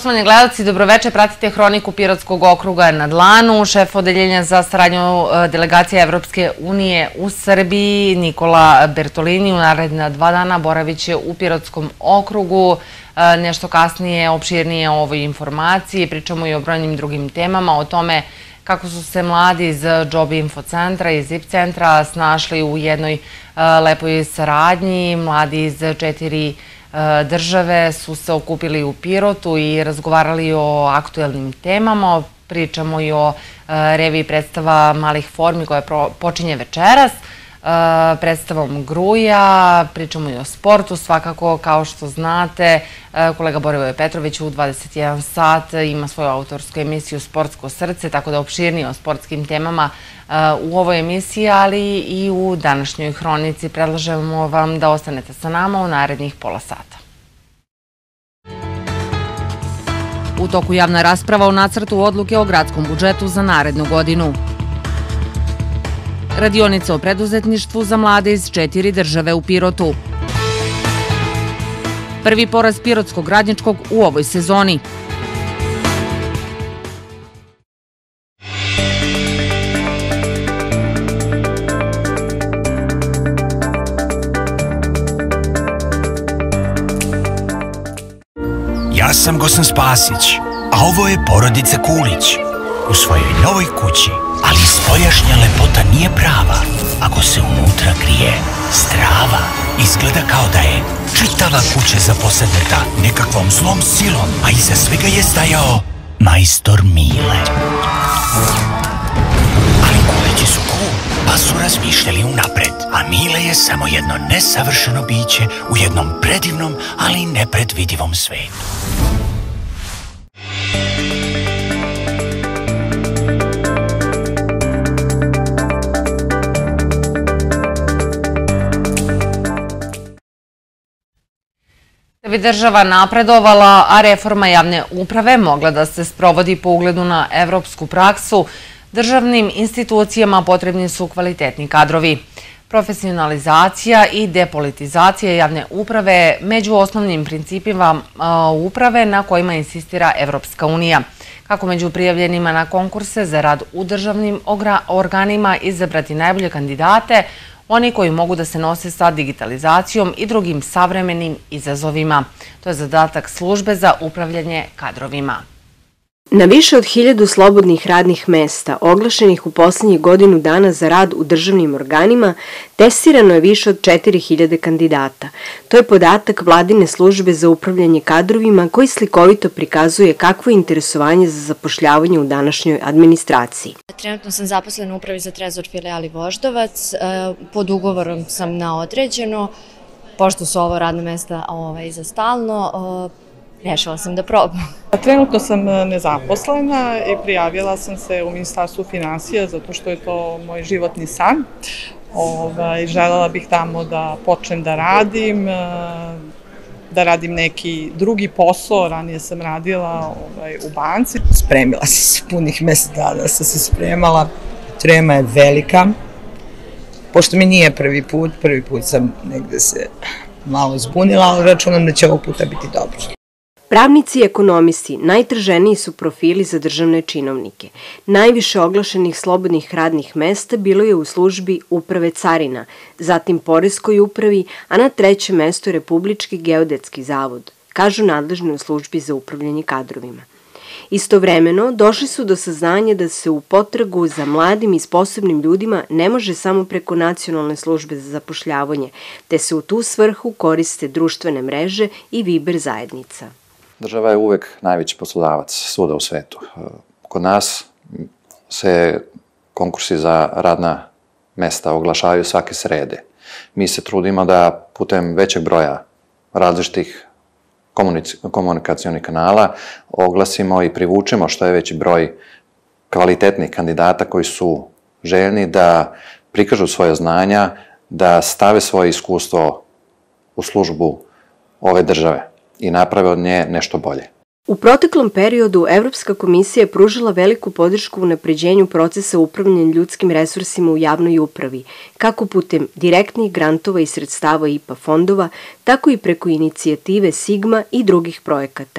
Poštovani gledalci, dobroveče, pratite Hroniku Pirotskog okruga na dlanu. Šef odeljenja za saradnju delegacije Evropske unije u Srbiji, Nikola Bertolini, u naredna 2 dana boravit će u Pirotskom okrugu. Nešto kasnije, opširnije o ovoj informaciji. Pričamo i o brojnim drugim temama, o tome kako su se mladi iz Job Info centra i ZIP centra snašli u jednoj lepoj saradnji. Mladi iz 4 države su se okupili u Pirotu i razgovarali o aktuelnim temama. Pričamo i o reviji predstava malih formi koja počinje večeras, predstavom Gruja, pričamo i o sportu. Svakako, kao što znate, kolega Borivoje Petrović u 21 sat ima svoju autorsku emisiju Sportsko srce, tako da opširnije o sportskim temama u ovoj emisiji, ali i u današnjoj hronici. Predlažemo vam da ostanete sa nama u narednih pola sata. U toku javna rasprava o nacrtu odluke o gradskom budžetu za narednu godinu. Radionica o preduzetništvu za mlade iz 4 države u Pirotu. Prvi poraz pirotskog radničkog u ovoj sezoni. Ja sam Gosan Spasić, a ovo je porodica Kulić. U svojoj novoj kući, ali spoljašnja lepota nije prava ako se unutra krije strava. Izgleda kao da je čitava kuća zaposedneta nekakvom zlom silom, a iza svega je stajao majstor Mile. Ali Kulići su cool, pa su razmišljali unapred, a Mile je samo jedno nesavršeno biće u jednom predivnom, ali nepredvidivom svetu. Da bi država napredovala, a reforma javne uprave mogla da se sprovodi po ugledu na evropsku praksu, državnim institucijama potrebni su kvalitetni kadrovi. Profesionalizacija i depolitizacija javne uprave među osnovnim principima uprave na kojima insistira Evropska unija. Kako među prijavljenima na konkurse za rad u državnim organima izabrati najbolje kandidate, oni koji mogu da se nose sa digitalizacijom i drugim savremenim izazovima. To je zadatak službe za upravljanje kadrovima. Na više od 1000 slobodnih radnih mesta, oglašenih u poslednjih godinu dana za rad u državnim organima, testirano je više od 4000 kandidata. To je podatak Vladine službe za upravljanje kadrovima koji slikovito prikazuje kakvo je interesovanje za zapošljavanje u današnjoj administraciji. Trenutno sam zaposlena u upravi za Trezor filijali Voždovac. Pod ugovorom sam na određeno, pošto su ovo radna mesta za stalno. Rešila sam da probam. Trenutno sam nezaposlena i prijavila sam se u Ministarstvu finansija zato što je to moj životni san. Želela bih tamo da počnem da radim neki drugi posao. Ranije sam radila u banci. Spremila sam se punih mesec dana, sam se spremala. Trema je velika. Pošto mi nije prvi put sam negde se malo zbunila, ali računam da će ovog puta biti dobro. Pravnici i ekonomisti najtraženiji su profili za državne činovnike. Najviše oglašenih slobodnih radnih mesta bilo je u službi uprave carina, zatim poreskoj upravi, a na 3. mestu Republički geodetski zavod, kažu nadležni u službi za upravljanje kadrovima. Istovremeno, došli su do saznanja da se u potragu za mladim i sposobnim ljudima ne može samo preko Nacionalne službe za zapošljavanje, te se u tu svrhu koriste društvene mreže i Viber zajednica. Država je uvek najveći poslodavac svuda u svetu. Kod nas se konkursi za radna mesta oglašavaju svake srede. Mi se trudimo da putem većeg broja različitih komunikacionih kanala oglasimo i privučemo što je veći broj kvalitetnih kandidata koji su željni da prikažu svoje znanja, da stave svoje iskustvo u službu ove države i naprave od nje nešto bolje. U proteklom periodu Evropska komisija je pružila veliku podršku u unapređenju procesa upravljanja ljudskim resursima u javnoj upravi, kako putem direktnih grantova i sredstava IPA fondova, tako i preko inicijative Sigma i drugih projekata.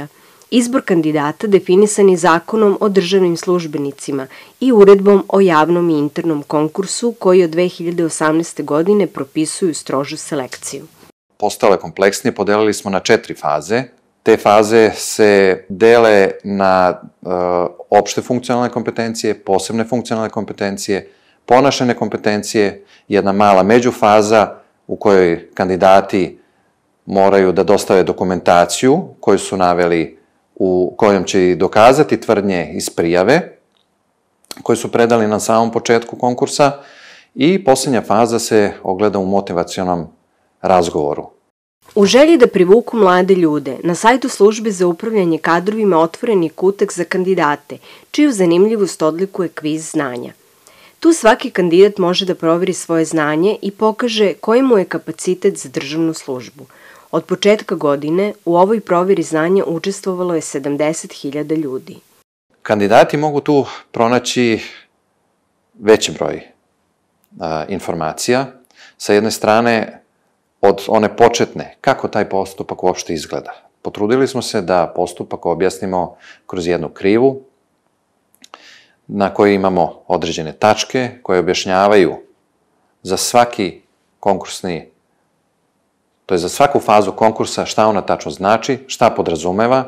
Izbor kandidata definisan je Zakonom o državnim službenicima i Uredbom o javnom i internom konkursu koji od 2018. godine propisuju strožu selekciju. Postalo je kompleksnije, podelili smo na 4 faze. Te faze se dele na opšte funkcionalne kompetencije, posebne funkcionalne kompetencije, ponašajne kompetencije, jedna mala međufaza u kojoj kandidati moraju da dostave dokumentaciju koju su naveli, u kojom će i dokazati tvrdnje iz prijave, koje su predali na samom početku konkursa, i posljednja faza se ogleda u motivacionom razgovoru. U želji da privuku mlade ljude, na sajtu Službe za upravljanje kadrovima otvoren je kutak za kandidate, čiju zanimljivost odlikuje kviz znanja. Tu svaki kandidat može da proveri svoje znanje i pokaže koji mu je kapacitet za državnu službu. Od početka godine u ovoj proveri znanja učestvovalo je 70.000 ljudi. Kandidati mogu tu pronaći veći broj informacija. Sa jedne strane, od one početne, kako taj postupak uopšte izgleda. Potrudili smo se da postupak objasnimo kroz jednu krivu, na kojoj imamo određene tačke koje objašnjavaju za svaki konkursni, to je za svaku fazu konkursa šta ona tačno znači, šta podrazumeva,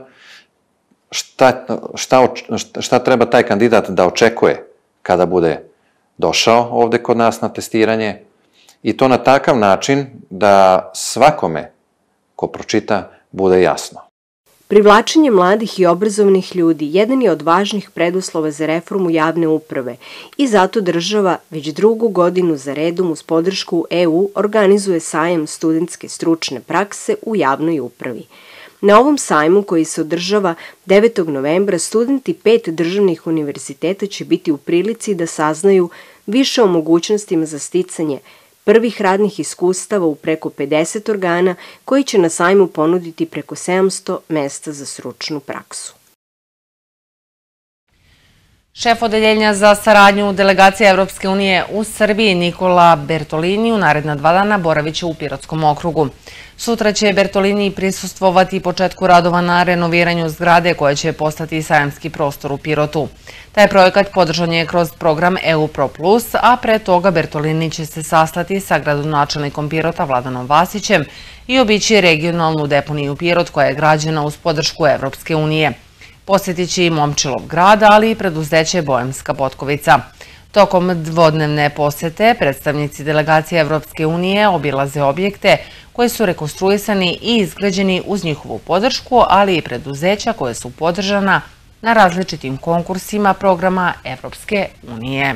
šta treba taj kandidat da očekuje kada bude došao ovde kod nas na testiranje, i to na takav način da svakome ko pročita bude jasno. Privlačenje mladih i obrazovnih ljudi jedan je od važnih preduslova za reformu javne uprave i zato država već 2. godinu za redom uz podršku EU organizuje sajam studentske stručne prakse u javnoj upravi. Na ovom sajmu, koji se održava 9. novembra, studenti 5 državnih univerziteta će biti u prilici da saznaju više o mogućnostima za sticanje prvih radnih iskustava u preko 50 organa koji će na sajmu ponuditi preko 700 mesta za stručnu praksu. Šef odeljenja za saradnju delegacije Evropske unije u Srbiji Nikola Bertolini u naredna 2 dana boravit će u Pirotskom okrugu. Sutra će Bertolini prisustvovati početku radova na renoviranju zgrade koja će postati sajamski prostor u Pirotu. Taj projekat podržan je kroz program EU Pro Plus, a pre toga Bertolini će se sastati sa gradonačelnikom Pirota Vladanom Vasićem i obići regionalnu deponiju Pirot koja je građena uz podršku Evropske unije. Posjetit će i Momčilov grad, ali i preduzeće Boemska Potkovica. Tokom dvodnevne posete predstavnici delegacije Evropske unije obilaze objekte koji su rekonstruisani i izgrađeni uz njihovu podršku, ali i preduzeća koje su podržana na različitim konkursima programa Evropske unije.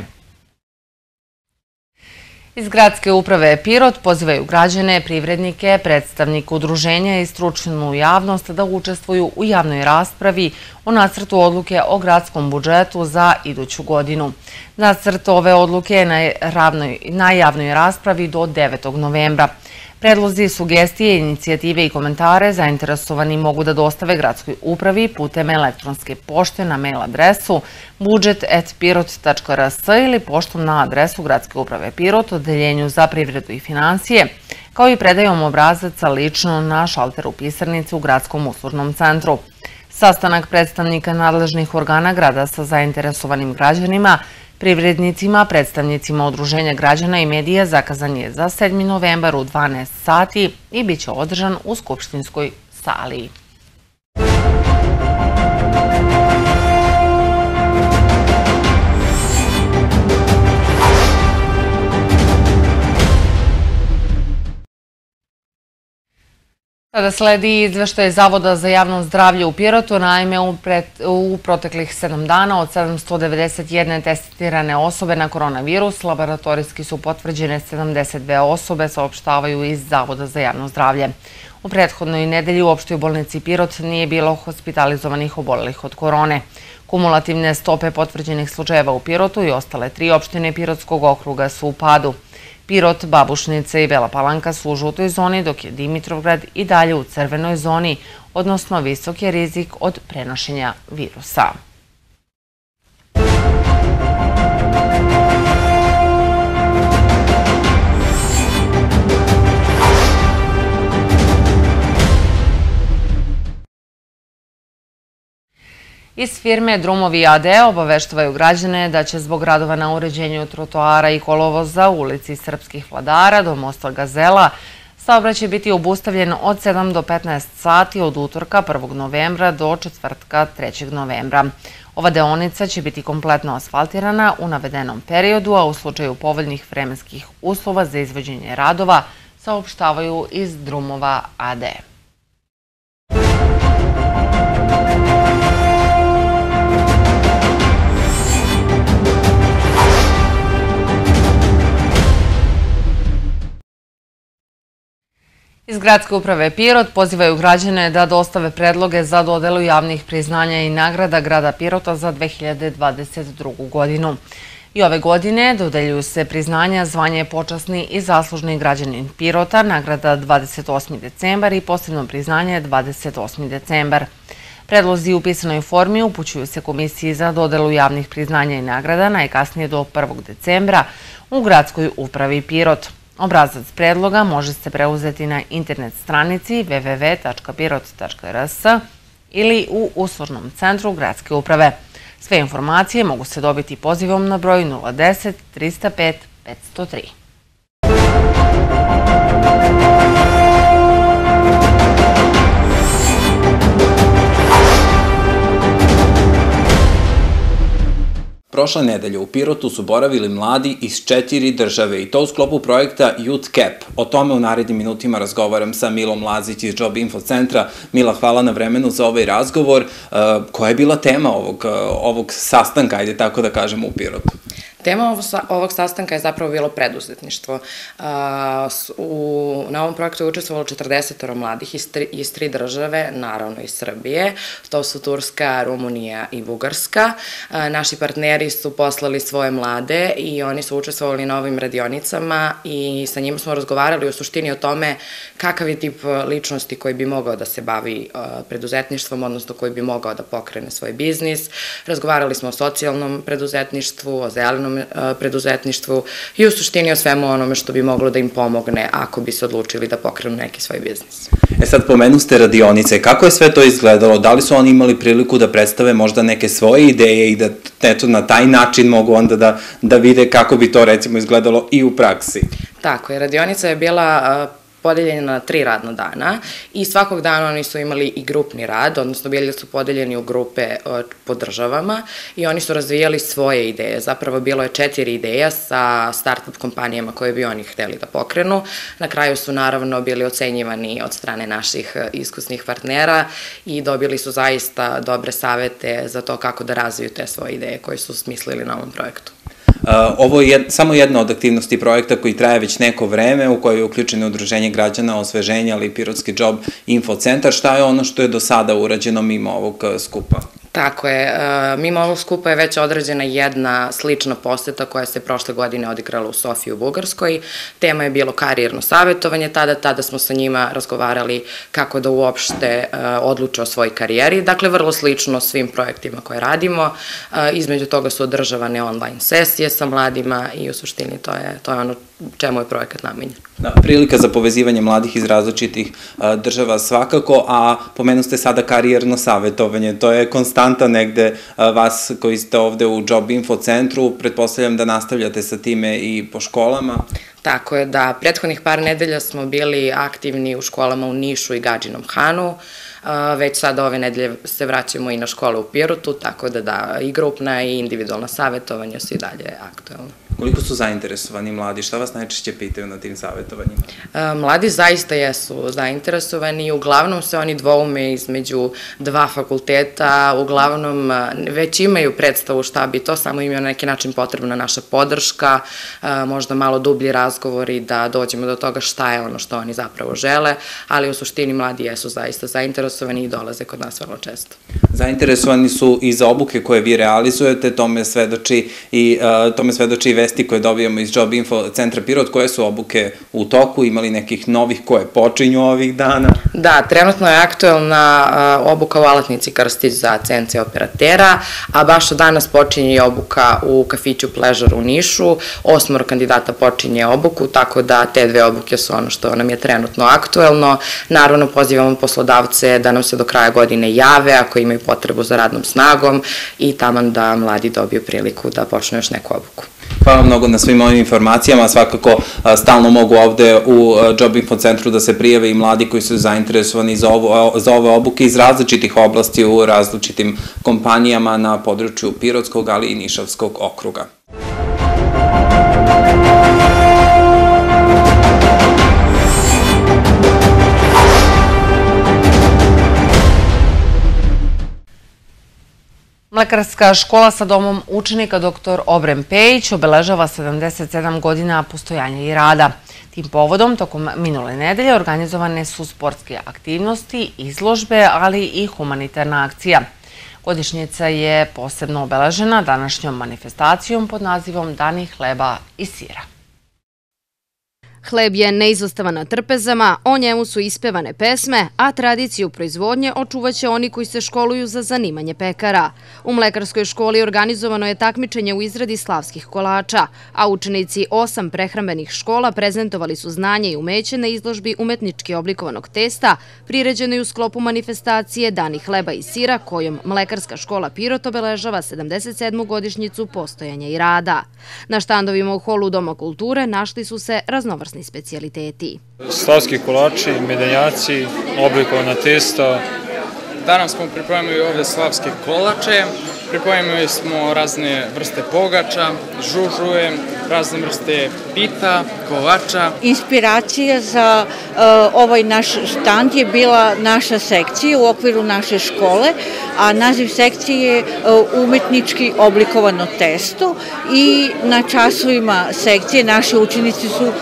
Iz Gradske uprave Pirot pozivaju građane, privrednike, predstavnike udruženja i stručnu javnost da učestvuju u javnoj raspravi o nacrtu odluke o gradskom budžetu za iduću godinu. Nacrt ove odluke je na javnoj raspravi do 9. novembra. Predlozi, sugestije, inicijative i komentare zainteresovani mogu da dostave gradskoj upravi putem elektronske pošte na mail adresu budžet@pirot.rs ili poštom na adresu Gradske uprave Pirot, Odeljenju za privredu i finansije, kao i predajom obrazaca lično na šalteru pisarnice u Gradskom uslužnom centru. Sastanak predstavnika nadležnih organa grada sa zainteresovanim građanima, privrednicima, predstavnicima udruženja građana i medija zakazan je za 7. novembar u 12 sati i bit će održan u Skupštinskoj sali. Sada sledi izveštaj Zavoda za javno zdravlje u Pirotu. Naime, u proteklih 7 dana od 791 testirane osobe na koronavirus, laboratorijski su potvrđene 72 osobe, saopštavaju iz Zavoda za javno zdravlje. U prethodnoj nedelji u opštoj bolnici Pirot nije bilo hospitalizovanih obolelih od korone. Kumulativne stope potvrđenih slučajeva u Pirotu i ostale 3 opštine Pirotskog okruga su u padu. Pirot, Babušnica i Bela Palanka su u žutoj zoni, dok je Dimitrovgrad i dalje u crvenoj zoni, odnosno visok je rizik od prenošenja virusa. Iz firme Drumovi AD obaveštavaju građane da će zbog radova na uređenju trotoara i kolovoza u ulici Srpskih vladara do mosta Gazela saobraćaj biti obustavljen od 7 do 15 sati od utorka 1. novembra do četvrtka 3. novembra. Ova deonica će biti kompletno asfaltirana u navedenom periodu, a u slučaju povoljnih vremenskih uslova za izvođenje radova saopštavaju iz Drumova AD. Iz Gradske uprave Pirot pozivaju građane da dostave predloge za dodelu javnih priznanja i nagrada grada Pirota za 2022. godinu. I ove godine dodeljuju se priznanja zvanje počasni i zaslužni građanin Pirota, nagrada 28. decembar i posebno priznanje 28. decembar. Predlozi u pisanoj formi upućuju se Komisiji za dodelu javnih priznanja i nagrada najkasnije do 1. decembra u Gradskoj upravi Pirot. Obrazac predloga može se preuzeti na internet stranici www.pirot.rs ili u uslužnom centru Gradske uprave. Sve informacije mogu se dobiti pozivom na broj 010 305 503. Prošle nedelje u Pirotu su boravili mladi iz 4 države i to u sklopu projekta Youth Cap. O tome u narednim minutima razgovaram sa Milom Lazić iz Job Info centra. Mila, hvala na vremenu za ovaj razgovor. Koja je bila tema ovog sastanka, ajde tako da kažemo, u Pirotu? Tema ovog sastanka je zapravo bilo preduzetništvo. Na ovom projektu je učestvovalo 40 mladih iz 3 države, naravno iz Srbije. To su Turska, Rumunija i Bugarska. Naši partneri su poslali svoje mlade i oni su učestvovali na ovim radionicama i sa njima smo razgovarali u suštini o tome kakav je tip ličnosti koji bi mogao da se bavi preduzetništvom, odnosno koji bi mogao da pokrene svoj biznis. Razgovarali smo o socijalnom preduzetništvu, o zelenom preduzetništvu i u suštini o svemu onome što bi moglo da im pomogne ako bi se odlučili da pokrenu neki svoj biznis. Sad pomenu ste radionice. Kako je sve to izgledalo? Da li su oni imali priliku da predstave možda neke svoje ideje i da na taj način mogu onda da vide kako bi to recimo izgledalo i u praksi? Tako je, radionica je bila podeljeni na 3 radna dana i svakog dana oni su imali i grupni rad, odnosno bili su podeljeni u grupe po državama i oni su razvijali svoje ideje. Zapravo bilo je 4 ideja sa start-up kompanijama koje bi oni hteli da pokrenu. Na kraju su naravno bili ocenjivani od strane naših iskusnih partnera i dobili su zaista dobre savete za to kako da razviju te svoje ideje koje su smislili na ovom projektu. Ovo je samo jedna od aktivnosti projekta koji traje već neko vreme, u kojoj je uključeno Udruženje građana Osveženja, ali i Pirotski Job Info centar. Šta je ono što je do sada urađeno mimo ovog skupa? Tako je. Mimo ovog skupa je već određena jedna slična poseta koja se prošle godine odigrala u Sofiji u Bugarskoj. Tema je bilo karijerno savjetovanje. Tada smo sa njima razgovarali kako da uopšte odluče o svojoj karijeri. Dakle, vrlo slično svim projektima koje radimo. Između toga su održavane online sesije sa mladima i u suštini to je ono čemu je projekat namenjen. Prilika za povezivanje mladih iz različitih država svakako, a pomenu ste sada karijerno savjetovanje. To je konstanta negde vas koji ste ovde u Job Info centru. Pretpostavljam da nastavljate sa time i po školama. Tako je, da. Prethodnih par nedelja smo bili aktivni u školama u Nišu i Gadžinom Hanu. Već sada ove nedelje se vraćamo i na škole u Pirotu, tako da i grupna i individualna savjetovanja su i dalje aktuelna. Koliko su zainteresovani mladi? Šta vas najčešće pitaju na tim savjetovanjima? Mladi zaista jesu zainteresovani i uglavnom se oni dvoume između 2 fakulteta, uglavnom već imaju predstavu šta bi to, samo im je na neki način potrebna naša podrška, možda malo dublji razgovori da dođemo do toga šta je ono što oni zapravo žele, ali u suštini mladi jesu zaista zainteresovani i dolaze kod nas vrlo često. Zainteresovani su i za obuke koje vi realizujete, tome svedoči i vesti koje dobijamo iz Job Info centra Pirot, koje su obuke u toku, imali nekih novih koje počinju ovih dana? Da, trenutno je aktuelna obuka u alatnici Krstić za CNC operatera, a baš od danas počinje i obuka u kafiću Pleasure u Nišu. 8 kandidata počinje obuku, tako da te dve obuke su ono što nam je trenutno aktuelno. Naravno, pozivamo poslodavce da nam se do kraja godine jave ako imaju potrebu za radnom snagom i taman da mladi dobiju priliku da počnu još neku obuku. Hvala mnogo na svim ovim informacijama. Svakako stalno mogu ovde u Job Info centru da se prijave i mladi koji su zainteresovani za ove obuke iz različitih oblasti u različitim kompanijama na području Pirotskog, ali i Nišavskog okruga. Mlekarska škola sa domom učenika dr. Obren Pejić obeležava 77 godina postojanja i rada. Tim povodom, tokom minule nedelje, organizovane su sportske aktivnosti, izložbe, ali i humanitarna akcija. Godišnjica je posebno obeležena današnjom manifestacijom pod nazivom Dani hleba i sira. Hleb je neizostavan na trpezama, o njemu su ispevane pesme, a tradiciju proizvodnje očuvaće oni koji se školuju za zanimanje pekara. U Mlekarskoj školi organizovano je takmičenje u izradi slavskih kolača, a učenici 8 prehrambenih škola prezentovali su znanje i umeće na izložbi umetnički oblikovanog testa, priređenoj u sklopu manifestacije Dani hleba i sira, kojom Mlekarska škola Pirot obeležava 77. godišnjicu postojanja i rada. Na štandovima u holu Doma kulture našli su se raznovrsni specijaliteti. Slavski kolači, medenjaci, oblikovana testa. Danas smo pripremili ovde slavske kolače, pripremili smo razne vrste pogača, žužuje, razne vrste pita, kolača. Inspiracija za ovaj naš štand je bila naša sekcija u okviru naše škole, a naziv sekcije je umetnički oblikovano testo i na časovima sekcije naši učenici su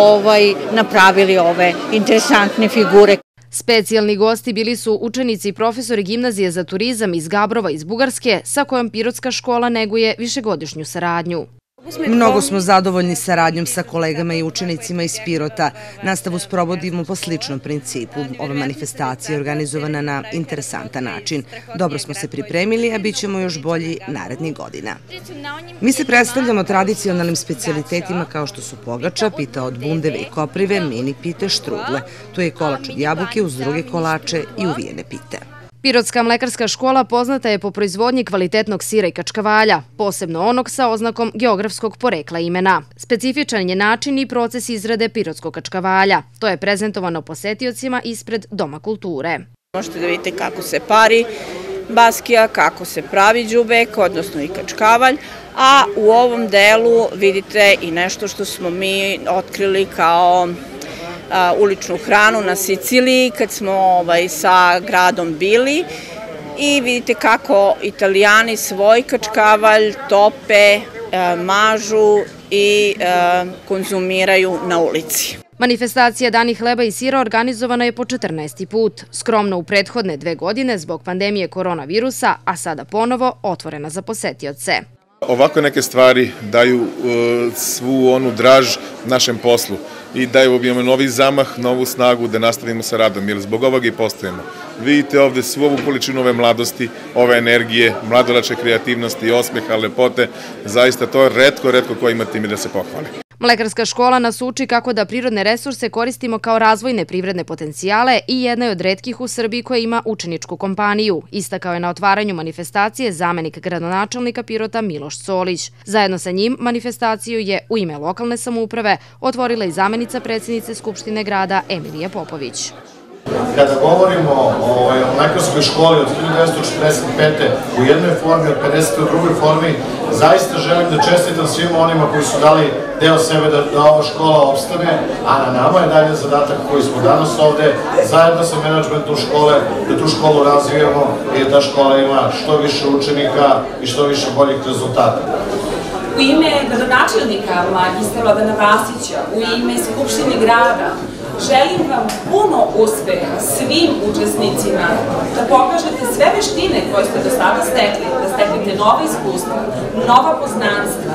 napravili ove interesantne figure. Specijalni gosti bili su učenici i profesori Gimnazije za turizam iz Gabrova iz Bugarske, sa kojom Pirotska škola neguje višegodišnju saradnju. Mnogo smo zadovoljni saradnjom sa kolegama i učenicima iz Pirota. Nastavu sprovodimo po sličnom principu. Ova manifestacija je organizovana na interesantan način. Dobro smo se pripremili, a bit ćemo još bolji narednih godina. Mi se predstavljamo tradicionalnim specijalitetima kao što su pogača, pita od bundeve i koprive, mini pite, štrudle. Tu je kolač od jabuke uz druge kolače i uvijene pite. Pirotska mlekarska škola poznata je po proizvodnji kvalitetnog sira i kačkavalja, posebno onog sa oznakom geografskog porekla imena. Specifičan je način i proces izrade pirotskog kačkavalja. To je prezentovano posetiocima ispred Doma kulture. Možete da vidite kako se pari baskija, kako se pravi đubek, odnosno i kačkavalj, a u ovom delu vidite i nešto što smo mi otkrili kao uličnu hranu na Siciliji kad smo sa gradom bili i vidite kako Italijani svoj kačkavalj tope, mažu i konzumiraju na ulici. Manifestacija Dani hleba i sira organizovana je po 14. put, skromno u prethodne 2 godine zbog pandemije koronavirusa, a sada ponovo otvorena za posetioce. Ovako neke stvari daju svu onu draž našem poslu i daju novi zamah, novu snagu da nastavimo sa radom, jer zbog ovoga i postojimo. Vidite ovde svu ovu količinu ove mladosti, ove energije, mladorače kreativnosti, osmeha, lepote. Zaista to je retko ko ima time da se pohvali. Mlekarska škola nas uči kako da prirodne resurse koristimo kao razvojne privredne potencijale i jedna je od retkih u Srbiji koja ima učeničku kompaniju. Istakao je na otvaranju manifestacije zamenik gradonačelnika Pirota Miloš Solić. Zajedno sa njim manifestaciju je u ime lokalne samouprave otvorila i zamenica predsjednice Skupštine grada Emilija Popović. Kada govorimo o mlekarskoj školi od 1945. u jednoj formi, od 50. u drugoj formi, zaista želim da čestitam svima onima koji su dali deo sebe da ova škola opstane, a na nama je dalje zadatak koji smo danas ovde, zajedno sa menadžmentom škole, da tu školu razvijamo i da ta škola ima što više učenika i što više boljih rezultata. U ime gradonačelnika magistra Vladana Vasića, u ime Skupštine grada, želim vam puno uspeha svim učesnicima, da pokažete sve veštine koje ste do sada stekli, da steknete nova iskustva, nova poznanstva.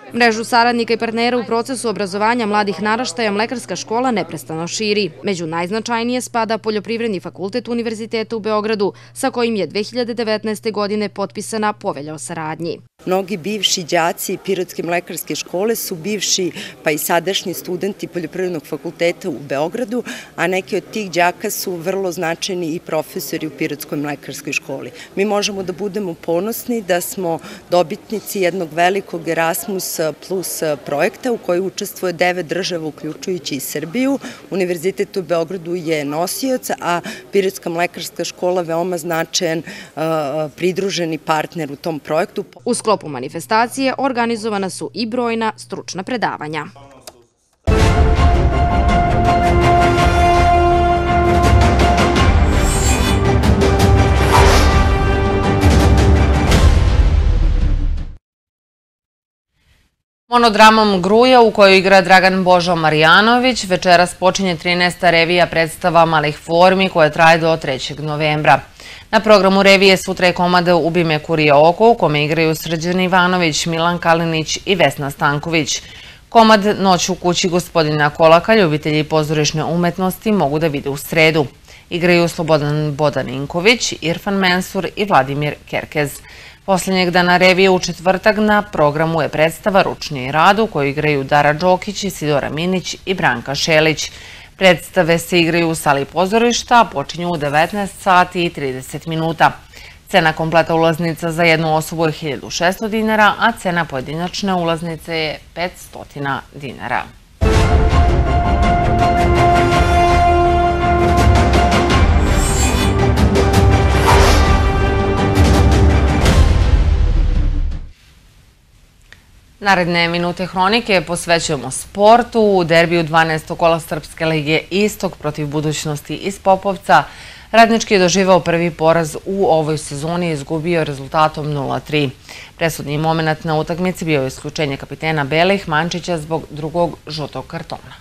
Mrežu saradnika i partnera u procesu obrazovanja mladih naraštaja Mlekarska škola neprestano širi. Među najznačajnije spada Poljoprivredni fakultet Univerziteta u Beogradu, sa kojim je 2019. godine potpisana povelja o saradnji. Mnogi bivši đaci Pirotske mlekarske škole su bivši pa i sadašnji studenti Poljoprivrednog fakulteta u Beogradu, a neki od tih đaka su vrlo značajni i profesori u Pirotskoj mlekarskoj školi. Mi možemo da budemo ponosni da smo dobitnici jednog velikog Erasmus plus projekta u kojoj učestvuje 9 država, uključujući i Srbiju. Univerzitet u Beogradu je nosioc, a Pirotska mlekarska škola veoma značajan pridruženi partner u tom projektu. U sklopu manifestacije organizovana su i brojna stručna predavanja. Monodramom Gruja, u kojoj igra Dragan Božo Marjanović, večeras počinje 13. revija predstava malih formi koja traje do 3. novembra. Na programu revije sutra je komada Ubi me kurija oko, u kome igraju Srđan Ivanović, Milan Kalinić i Vesna Stanković. Komad Noć u kući gospodina Kolaka ljubitelji pozorišne umetnosti mogu da vide u sredu. Igraju Slobodan Bodaninković, Irfan Mensur i Vladimir Kerkez. Poslednjeg dana revije u četvrtak na programu je predstava Ručni rad u kojoj igraju Dara Đokić, Isidora Minić i Branka Šelić. Predstave se igraju u sali pozorišta, a počinju u 19 sati i 30 minuta. Cena kompleta ulaznica za jednu osobu je 1600 dinara, a cena pojedinačne ulaznice je 500 dinara. Naredne minute hronike posvećujemo sportu. U derbiju 12. kola Srpske lige Istok protiv Budućnosti iz Popovca Radnički je doživao prvi poraz u ovoj sezoni i izgubio rezultatom 0-3. Presudni moment na utakmici bio je isključenje kapitena Belih Mančića zbog drugog žutog kartona.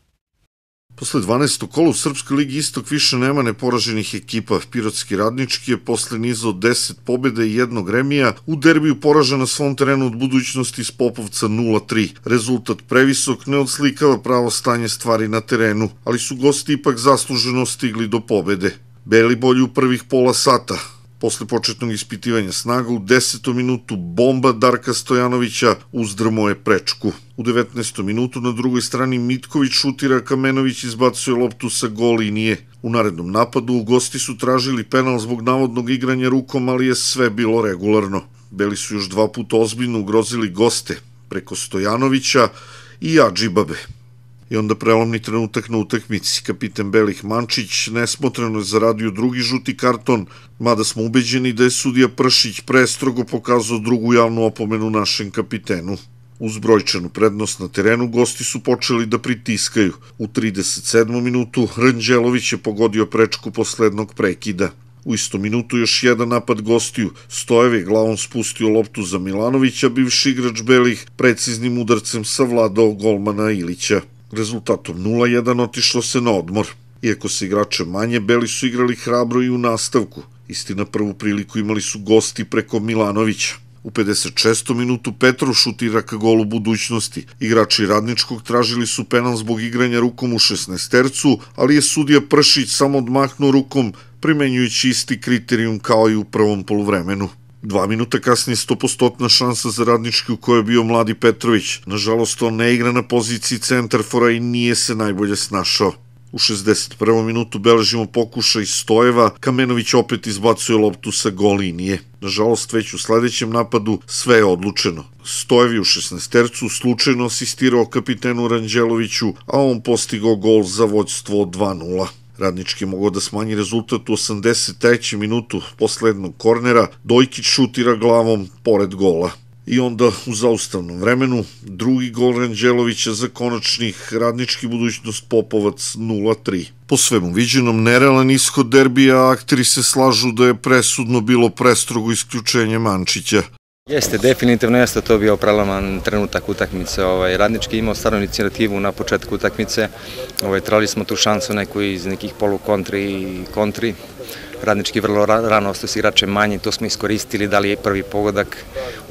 Posle 12. kola u Srpskoj ligi Istok više nema neporaženih ekipa. Pirotski Radnički je posle niza od 10 pobjeda i jednog remija u derbiju poražen na svom terenu od Budućnosti iz Popovca 0-3. Rezultat previsok ne odslikava pravo stanje stvari na terenu, ali su gosti ipak zasluženo stigli do pobjede. Beli bolji u prvih pola sata. Posle početnog ispitivanja snaga u 10. minutu bomba Darka Stojanovića uzdrmo je prečku. U 19. minutu na drugoj strani Mitković šutira, Kamenović izbacuje loptu sa gol linije. U narednom napadu gosti su tražili penal zbog navodnog igranja rukom, ali je sve bilo regularno. Beli su još 2 puta ozbiljno ugrozili goste preko Stojanovića i Adžibabe. I onda prelomni trenutak na utakmici. Kapiten Belih Mančić nesmotreno je zaradio drugi žuti karton, mada smo ubeđeni da je sudija Pršić prestrogo pokazao drugu javnu opomenu našem kapitenu. Uz brojčanu prednost na terenu gosti su počeli da pritiskaju. U 37. minutu Ranđelović je pogodio prečku poslednog prekida. U istom minutu još jedan napad gostiju. Stojev je glavom spustio loptu za Milanovića, bivši igrač Belih preciznim udarcem savladao golmana Ilića. Rezultatom 0-1 otišlo se na odmor. Iako se igrače manje, Beli su igrali hrabro i u nastavku. Istina, prvu priliku imali su gosti preko Milanovića. U 56. minutu Petrov šutira ka golu Budućnosti. Igrači Radničkog tražili su penal zbog igranja rukom u 16-tercu, ali je sudija Pršić samo odmahnuo rukom, primenjujući isti kriterijum kao i u prvom poluvremenu. 2 minuta kasnije 100% šansa za Radnički u kojoj je bio mladi Petrović. Nažalost, on ne igra na poziciji centarfora i nije se najbolje snašao. U 61. minutu beležimo pokušaj Stojeva, Kamenović opet izbacuje loptu sa gol linije. Nažalost, već u sledećem napadu sve je odlučeno. Stojev je u 16-tercu slučajno asistirao kapitenu Ranđeloviću, a on postigao gol za vođstvo 2-0. Radnički je mogao da smanji rezultat u 83. minutu posle jednog kornera, Dojkić šutira glavom pored gola. I onda u zaustavnom vremenu drugi gol Ranđelovića za konačnih Radnički Budućnost Popovac 0-3. Po svemu viđenom nerealan ishod derbija, akteri se slažu da je presudno bilo prestrogo isključenje Mančića. Jeste, definitivno jeste to bio preloman trenutak utakmice. Radnički imao stvarno inicijativu na početku utakmice. Trebali smo tu šansu neku iz nekih polukontri i kontri. Radnički vrlo rano ostao s igračem manji, to smo iskoristili, dali je prvi pogodak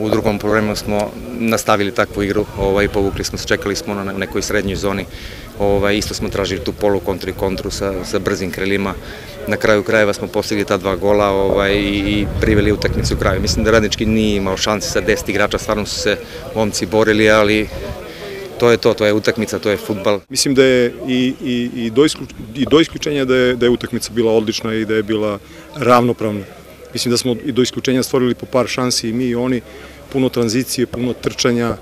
U drugom poluvremenu smo nastavili takvu igru, povukli smo se, čekali smo na nekoj srednjoj zoni, isto smo tražili tu polu kontru i kontru sa brzim krilima. Na kraju krajeva smo postigli ta 2 gola i priveli utakmicu u kraju. Mislim da Radnički nije imao šanse sa 10 igrača, stvarno su se momci borili, ali to je utakmica, to je fudbal. Mislim da je i do isključenja da je utakmica bila odlična i da je bila ravnopravna. Mislim da smo i do isključenja stvorili po par šansi i mi i oni, puno tranzicije, puno trčanja,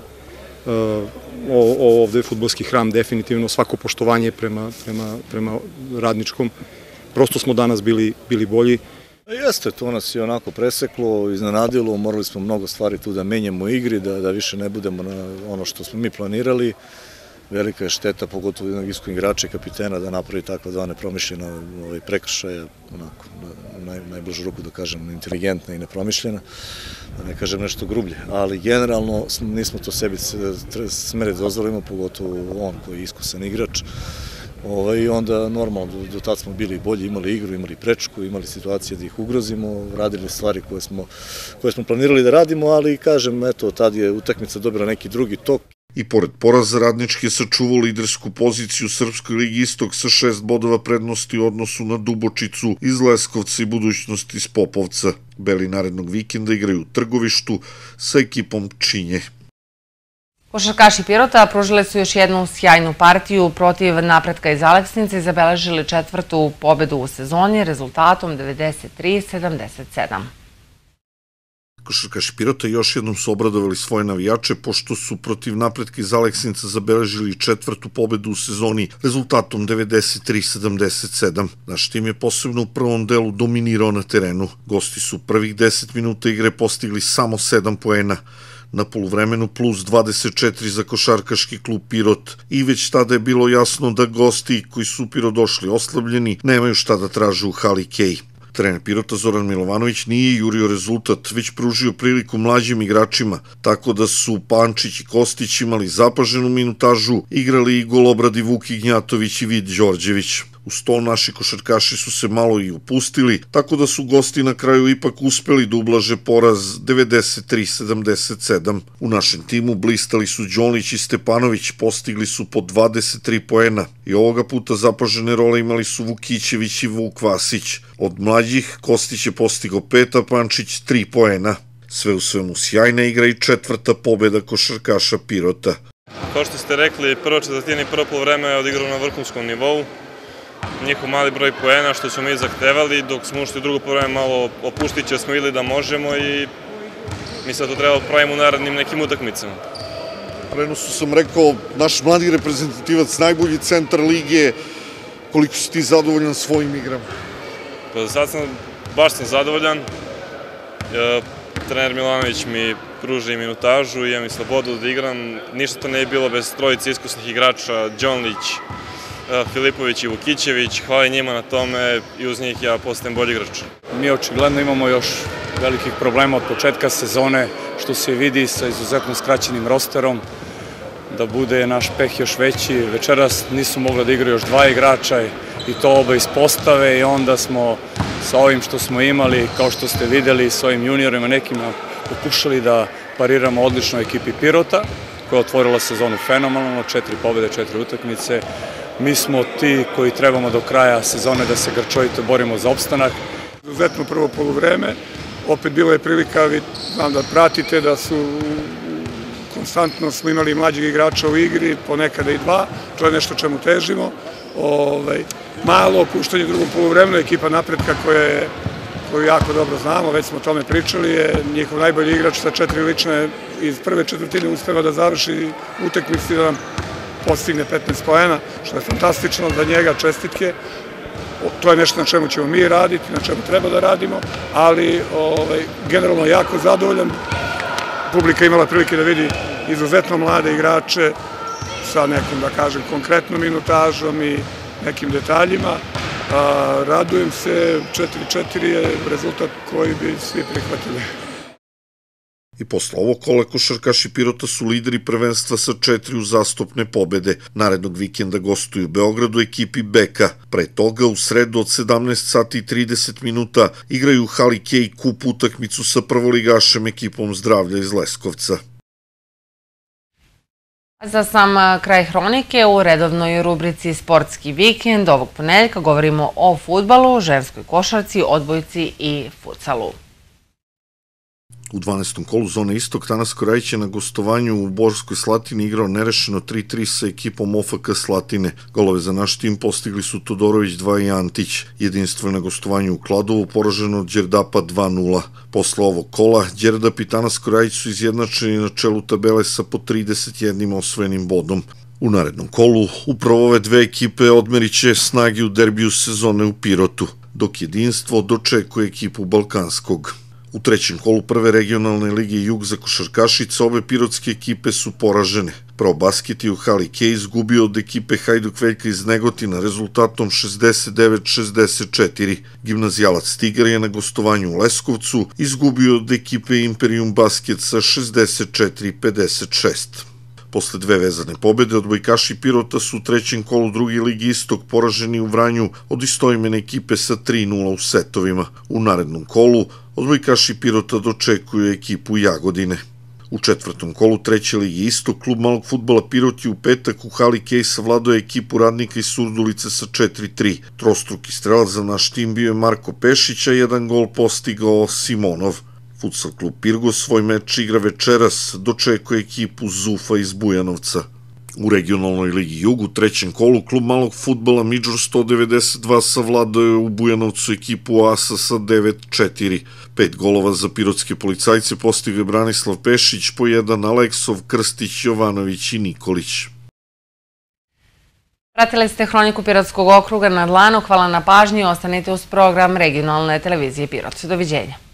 ovde je fudbalski hram definitivno, svako poštovanje prema Radničkom. Prosto smo danas bili bolji. Jeste, to nas je onako preseklo, iznenadilo, morali smo mnogo stvari tu da menjamo u igri, da više ne budemo na ono što smo mi planirali. Velika je šteta, pogotovo jednog iskog igrača i kapitena, da napravi takva 2 nepromišljena prekršaja, onako, na najbližu ruku da kažem, inteligentna i nepromišljena, da ne kažem nešto grublje. Ali generalno nismo to sebi smeli dozvolimo, pogotovo on koji je iskusan igrač. I onda normalno, do tada smo bili bolji, imali igru, imali prečku, imali situacije da ih ugrozimo, radili stvari koje smo planirali da radimo, ali kažem, eto, tad je utakmica dobila neki drugi tok. I pored poraza Radnički je sačuvao lidersku poziciju u Srpskoj ligi Istok sa 6 bodova prednosti u odnosu na Dubočicu iz Leskovca i Budućnost iz Popovca. Beli narednog vikenda igraju u Trgovištu sa ekipom Činje. Košarkaši Pirota pružili su još jednu sjajnu partiju protiv Napretka iz Aleksnice i zabeležili 4. pobedu u sezoni rezultatom 93-77. Košarkaši Pirota još jednom su obradovali svoje navijače pošto su protiv Napretka iz Aleksnica zabeležili 4. pobedu u sezoni rezultatom 93-77. Naš tim je posebno u prvom delu dominirao na terenu. Gosti su prvih 10 minuta igre postigli samo 7 poena. Na poluvremenu plus 24 za košarkaški klub Pirot i već tada je bilo jasno da gosti koji su u Pirot došli oslabljeni nemaju šta da traže u hali Kej. Trener Pirota Zoran Milovanović nije jurio rezultat, već pružio priliku mlađim igračima, tako da su Pančić i Kostić imali zapaženu minutažu, igrali i golobradi Vuk Ignjatović i Vid Đorđević. Uz to naši košarkaši su se malo i opustili, tako da su gosti na kraju ipak uspeli da ublaže poraz 93-77. U našem timu blistali su Đonlić i Stepanović, postigli su po 23 poena i ovoga puta zapažene role imali su Vukićević i Vuk Vasić. Od mlađih Kostić je postigao 5, a Pančić 3 poena. Sve u svemu sjajna igra i 4. pobeda košarkaša Pirota. Kao što ste rekli, prvo četvrtina i prvo poluvreme je odigrao na vrhunskom nivou. Njihov mali broj poena što smo mi zahtevali, dok smo ušli u drugo poluvreme malo opustiće smo videli da možemo i mislim da to treba pravimo u narednim nekim utakmicama. Prenosu sam rekao, naš mladi reprezentativac, najbolji centar lige, koliko si ti zadovoljan svojim igrama? Pa za sad baš sam zadovoljan. Trener Milanović mi pruži minutažu, imam i slobodu da igram. Ništa to ne je bilo bez trojice iskusnih igrača, Đonlić, Filipović i Vukićević. Hvala njima na tome i uz njih ja postajem bolji igrač. Mi očigledno imamo još velikih problema od početka sezone, što se vidi sa izuzetno skraćenim rosterom, da bude naš peh još veći. Večeras nisu mogli da igraju još 2 igrača i to oba ispostave i onda smo sa ovim što smo imali, kao što ste videli, s ovim juniorima nekima pokušali da pariramo odličnoj ekipi Pirota, koja je otvorila sezonu fenomenalno, 4 pobede, 4 utakmice. Mi smo ti koji trebamo do kraja sezone da se grčovito borimo za opstanak. Izuzetno prvo poluvreme, opet bila je prilika, vi znam da pratite, da su konstantno smo imali mlađih igrača u igri, ponekada i 2, to je nešto čemu težimo. Malo opuštanje u drugom poluvremenu, ekipa Napretka koju jako dobro znamo, već smo o tome pričali, je njihov najbolji igrač sa 4 lične iz prve četvrtine uspeva da završi utakmicu i da nam postigne 15 poena, što je fantastično za njega, čestitke. To je nešto na čemu ćemo mi raditi, na čemu treba da radimo, ali generalno jako zadovoljan. Publika imala prilike da vidi izuzetno mlade igrače sa nekom, da kažem, konkretnom minutažom i nekim detaljima. Radujem se, 4-4 je rezultat koji bi svi prihvatili. I posle ovog kola košarkaši Pirota su lideri prvenstva sa 4 uzastopne pobede. Narednog vikenda gostuju u Beogradu ekipi Beka. Pre toga u sredu od 17 sati i 30 minuta igraju u hali Kej Kup utakmicu sa prvoligašem ekipom Zdravlja iz Leskovca. Za sam kraj hronike u redovnoj rubrici Sportski vikend ovog ponedeljka govorimo o fudbalu, ženskoj košarci, odbojci i futsalu. U 12. kolu zone Istok Tanas Korajić je na gostovanju u Borskoj Slatini igrao nerešeno 3-3 sa ekipom OFK Slatine. Golove za naš tim postigli su Todorović 2 i Antić. Jedinstvo je na gostovanju u Kladovu poraženo od Đerdapa 2-0. Posle ovog kola Đerdap i Tanas Korajić su izjednačeni na čelu tabele sa po 31 osvojenim bodom. U narednom kolu upravo ove dve ekipe odmerit će snage u derbiju sezone u Pirotu, dok Jedinstvo dočekuje ekipu Balkanskog. U trećem kolu prve regionalne lige Jug za košarkašice obe pirotske ekipe su poražene. Pro basket je u hali Kej izgubio od ekipe Hajduk Veljka iz Negotina rezultatom 69-64. Gimnazijalac Tigar je na gostovanju u Leskovcu izgubio od ekipe Imperium Basket sa 64-56. Posle dve vezane pobede, odbojkaši Pirota su u trećem kolu druge ligi Istok poraženi u Vranju od istoimene ekipe sa 3-0 u setovima. U narednom kolu odbojkaši Pirota dočekuju ekipu Jagodine. U četvrtom kolu treće ligi Istok, klub malog fudbala Pirot je u petak u hali Kej savladao ekipu Radnika iz Surdulice sa 4-3. Trostruki strelac za naš tim bio je Marko Pešić, a jedan gol postigao Simonov. Futsal klub Pirgo svoj meč igra večeras, dočekuje ekipu Zufa iz Bujanovca. U regionalnoj ligi Jug u trećem kolu klub malog fudbala Midžor 192 savladao je u Bujanovcu ekipu Asa sa 9-4. 5 golova za pirotske policajce postigao je Branislav Pešić, po jedan Aleksov, Krstić, Jovanović i Nikolić. Pratili ste Hroniku Pirotskog okruga na dlanu. Hvala na pažnji. Ostanite uz program regionalne televizije Pirot. Doviđenja.